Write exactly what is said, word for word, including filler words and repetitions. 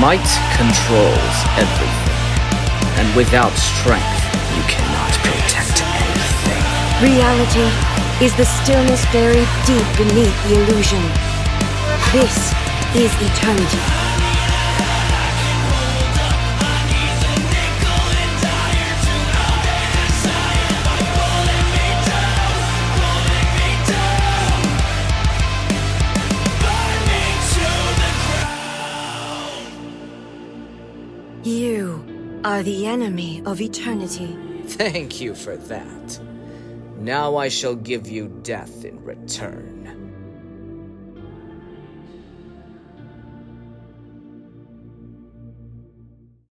Might controls everything, and without strength, you cannot protect anything. Reality is the stillness buried deep beneath the illusion. This is eternity. You are the enemy of eternity. Thank you for that. Now I shall give you death in return.